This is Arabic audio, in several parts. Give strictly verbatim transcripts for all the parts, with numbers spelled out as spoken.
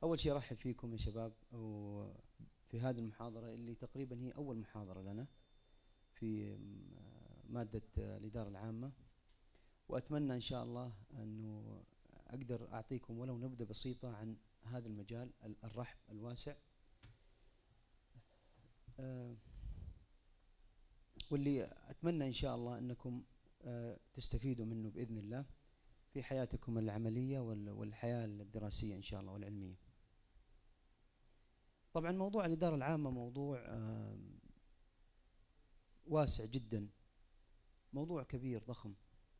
أول شيء أرحب فيكم يا شباب وفي هذه المحاضرة اللي تقريبا هي أول محاضرة لنا في مادة الإدارة العامة، وأتمنى إن شاء الله أنه أقدر أعطيكم ولو نبذة بسيطة عن هذا المجال الرحب الواسع، واللي أتمنى إن شاء الله أنكم تستفيدوا منه بإذن الله في حياتكم العملية والحياة الدراسية إن شاء الله والعلمية. طبعا موضوع الإدارة العامة موضوع واسع جدا، موضوع كبير ضخم.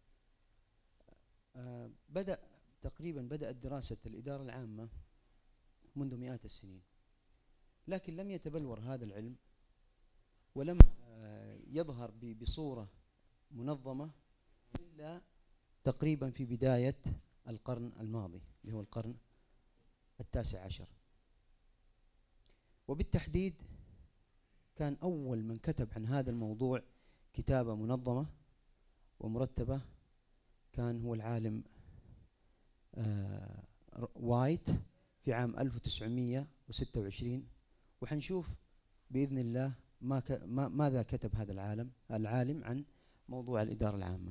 بدأ تقريبا بدأت دراسة الإدارة العامة منذ مئات السنين، لكن لم يتبلور هذا العلم ولم يظهر بصورة منظمة إلا تقريبا في بداية القرن الماضي اللي هو القرن التاسع عشر، وبالتحديد كان أول من كتب عن هذا الموضوع كتابة منظمة ومرتبة كان هو العالم آه وايت في عام ألف وتسعمئة وستة وعشرين، وحنشوف بإذن الله ما ك ما ماذا كتب هذا العالم العالم عن موضوع الإدارة العامة.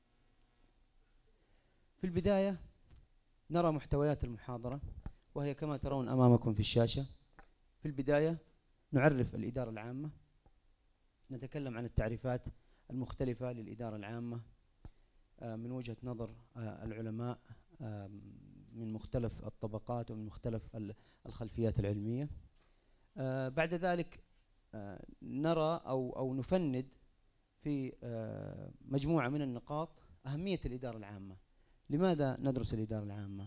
في البداية نرى محتويات المحاضرة وهي كما ترون أمامكم في الشاشة. في البداية نعرف الإدارة العامة، نتكلم عن التعريفات المختلفة للإدارة العامة من وجهة نظر العلماء من مختلف الطبقات ومن مختلف الخلفيات العلمية. بعد ذلك نرى أو أو نفند في مجموعة من النقاط أهمية الإدارة العامة. لماذا ندرس الإدارة العامة؟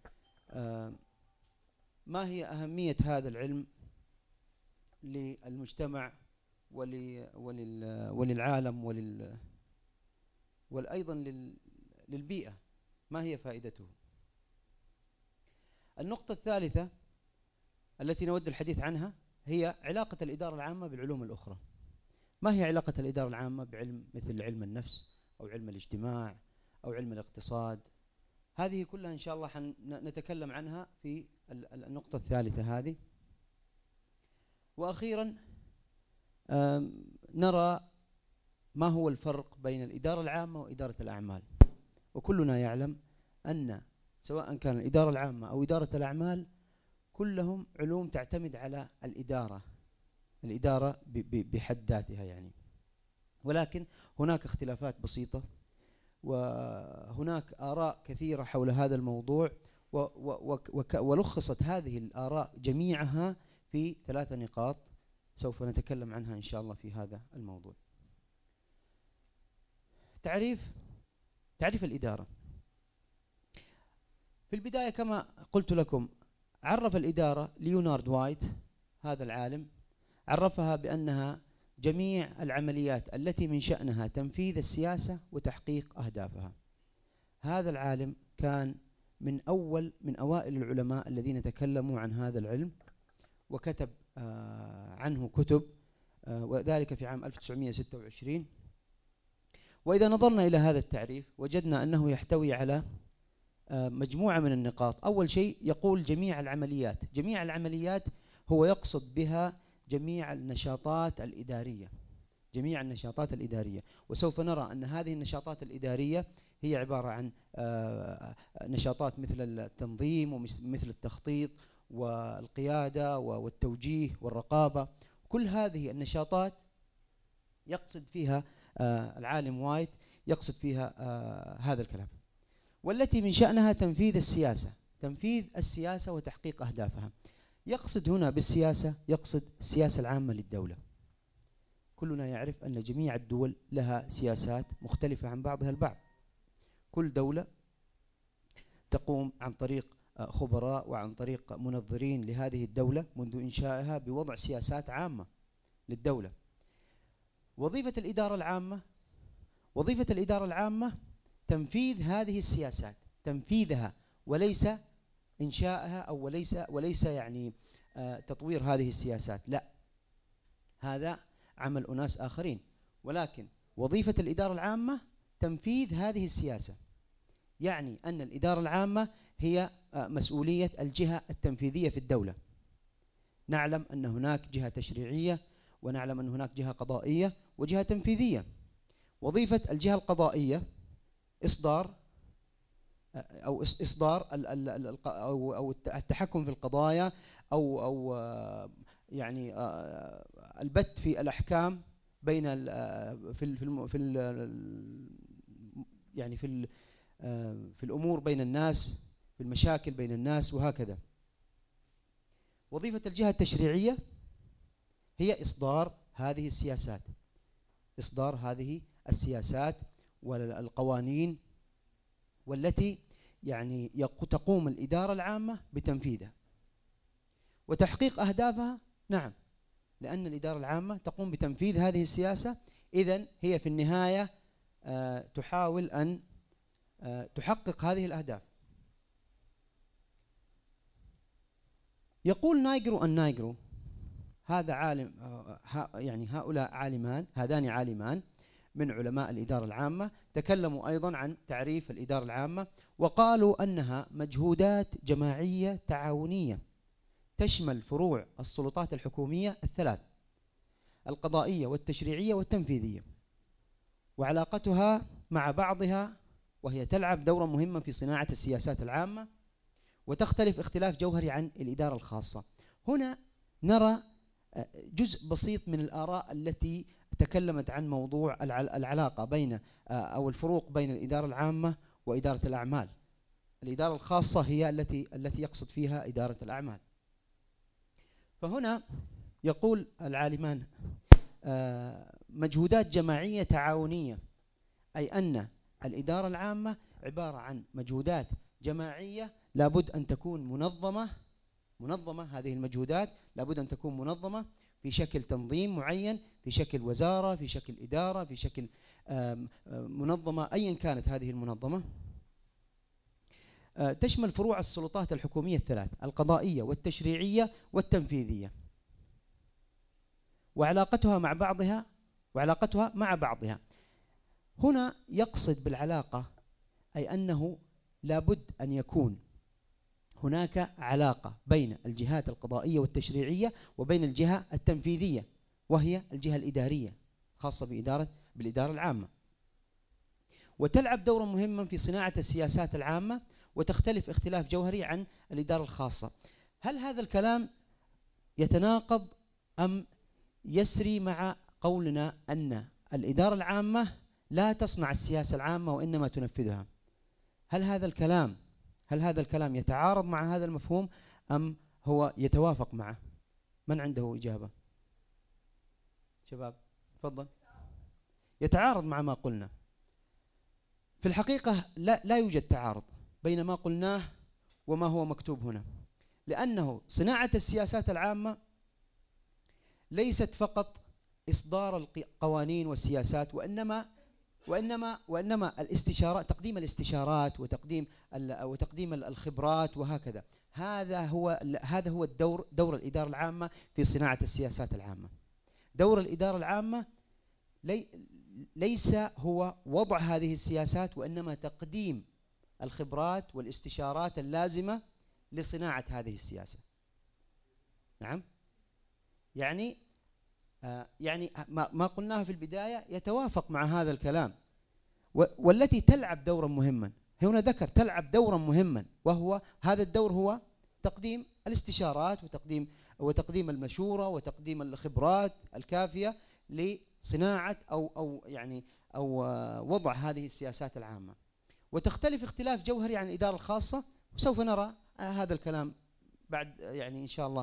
ما هي أهمية هذا العلم للمجتمع ولل وللعالم ولل وأيضا للبيئة؟ ما هي فائدته؟ النقطة الثالثة التي نود الحديث عنها هي علاقة الإدارة العامة بالعلوم الأخرى. ما هي علاقة الإدارة العامة بعلم مثل علم النفس أو علم الاجتماع أو علم الاقتصاد؟ هذه كلها إن شاء الله نتكلم عنها في النقطة الثالثة هذه. وأخيرا نرى ما هو الفرق بين الإدارة العامة وإدارة الأعمال. وكلنا يعلم أن سواء كان الإدارة العامة أو إدارة الأعمال كلهم علوم تعتمد على الإدارة الإدارة بحد ذاتها يعني، ولكن هناك اختلافات بسيطة وهناك آراء كثيرة حول هذا الموضوع، ولخصت هذه الآراء جميعها في ثلاث نقاط سوف نتكلم عنها إن شاء الله في هذا الموضوع. تعريف تعريف الإدارة. في البداية كما قلت لكم عرف الإدارة ليونارد وايت هذا العالم، عرفها بأنها جميع العمليات التي من شأنها تنفيذ السياسة وتحقيق أهدافها. هذا العالم كان من أول من أوائل العلماء الذين تكلموا عن هذا العلم وكتب آه عنه كتب، آه وذلك في عام ألف وتسعمئة وستة وعشرين. وإذا نظرنا إلى هذا التعريف وجدنا أنه يحتوي على آه مجموعة من النقاط. أول شيء يقول جميع العمليات. جميع العمليات هو يقصد بها جميع النشاطات الإدارية، جميع النشاطات الإدارية. وسوف نرى أن هذه النشاطات الإدارية هي عبارة عن آه نشاطات مثل التنظيم ومثل التخطيط والقيادة والتوجيه والرقابة. كل هذه النشاطات يقصد فيها آه العالم وايت يقصد فيها آه هذا الكلام، والتي من شأنها تنفيذ السياسة تنفيذ السياسة وتحقيق أهدافها. يقصد هنا بالسياسة يقصد السياسة العامة للدولة. كلنا يعرف أن جميع الدول لها سياسات مختلفة عن بعضها البعض. كل دولة تقوم عن طريق خبراء وعن طريق منظرين لهذه الدولة منذ إنشائها بوضع سياسات عامة للدولة. وظيفة الإدارة العامة وظيفة الإدارة العامة تنفيذ هذه السياسات، تنفيذها وليس إنشائها أو وليس وليس يعني آه تطوير هذه السياسات، لا، هذا عمل أناس آخرين. ولكن وظيفة الإدارة العامة تنفيذ هذه السياسة. يعني أن الإدارة العامة هي مسؤولية الجهة التنفيذية في الدولة. نعلم أن هناك جهة تشريعية، ونعلم أن هناك جهة قضائية وجهة تنفيذية. وظيفة الجهة القضائية إصدار أو إصدار أو أو التحكم في القضايا، أو أو يعني البت في الأحكام بين في ال في ال يعني في ال في الأمور بين الناس، في المشاكل بين الناس وهكذا. وظيفة الجهة التشريعية هي إصدار هذه السياسات، إصدار هذه السياسات والقوانين، والتي يعني تقوم الإدارة العامة بتنفيذها وتحقيق أهدافها. نعم، لأن الإدارة العامة تقوم بتنفيذ هذه السياسة، إذن هي في النهاية آه تحاول أن آه تحقق هذه الأهداف. يقول نايجرو النايجرو، هذا عالم آه يعني هؤلاء عالمان، هذان عالمان من علماء الإدارة العامة، تكلموا أيضا عن تعريف الإدارة العامة، وقالوا أنها مجهودات جماعية تعاونية تشمل فروع السلطات الحكومية الثلاث: القضائية والتشريعية والتنفيذية، وعلاقتها مع بعضها، وهي تلعب دورا مهما في صناعة السياسات العامة، وتختلف اختلاف جوهري عن الإدارة الخاصة. هنا نرى جزء بسيط من الآراء التي تكلمت عن موضوع العلاقة بين أو الفروق بين الإدارة العامة وإدارة الأعمال. الإدارة الخاصة هي التي التي يقصد فيها إدارة الأعمال. فهنا يقول العالمان مجهودات جماعية تعاونية، أي أن الإدارة العامة عبارة عن مجهودات جماعية لابد أن تكون منظمة منظمة هذه المجهودات لابد أن تكون منظمة في شكل تنظيم معين، في شكل وزارة، في شكل إدارة، في شكل منظمة أيا كانت هذه المنظمة. تشمل فروع السلطات الحكومية الثلاث: القضائية والتشريعية والتنفيذية، وعلاقتها مع بعضها وعلاقتها مع بعضها. هنا يقصد بالعلاقة أي أنه لابد أن يكون هناك علاقة بين الجهات القضائية والتشريعية وبين الجهة التنفيذية، وهي الجهة الإدارية خاصة بإدارة بالإدارة العامة، وتلعب دورا مهما في صناعة السياسات العامة، وتختلف اختلاف جوهري عن الإدارة الخاصة. هل هذا الكلام يتناقض أم يسري مع قولنا أن الإدارة العامة لا تصنع السياسة العامة وإنما تنفذها؟ هل هذا الكلام هل هذا الكلام يتعارض مع هذا المفهوم أم هو يتوافق معه؟ من عنده إجابة؟ شباب تفضل. يتعارض مع ما قلنا. في الحقيقة لا, لا يوجد تعارض بين ما قلناه وما هو مكتوب هنا، لأنه صناعة السياسات العامة ليست فقط إصدار القوانين والسياسات، وإنما وإنما وإنما الاستشارات، تقديم الاستشارات وتقديم وتقديم الخبرات وهكذا. هذا هو هذا هو الدور دور الإدارة العامة في صناعة السياسات العامة. دور الإدارة العامة لي ليس هو وضع هذه السياسات، وإنما تقديم الخبرات والاستشارات اللازمة لصناعة هذه السياسة. نعم، يعني آه يعني ما, ما قلناه في البداية يتوافق مع هذا الكلام، والتي تلعب دورا مهما. هنا ذكر تلعب دورا مهما، وهو هذا الدور هو تقديم الاستشارات وتقديم وتقديم المشورة وتقديم الخبرات الكافية لصناعة أو أو يعني أو آه وضع هذه السياسات العامة. وتختلف اختلاف جوهري عن الإدارة الخاصة، وسوف نرى آه هذا الكلام بعد يعني إن شاء الله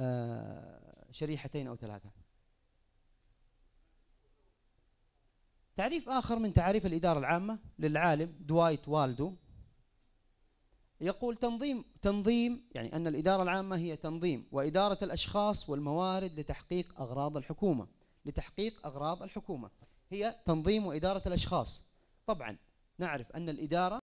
آه شريحتين أو ثلاثة. تعريف آخر من تعريف الإدارة العامة للعالم دوايت والدو، يقول تنظيم تنظيم يعني أن الإدارة العامة هي تنظيم وإدارة الأشخاص والموارد لتحقيق أغراض الحكومة. لتحقيق أغراض الحكومة هي تنظيم وإدارة الأشخاص. طبعا نعرف أن الإدارة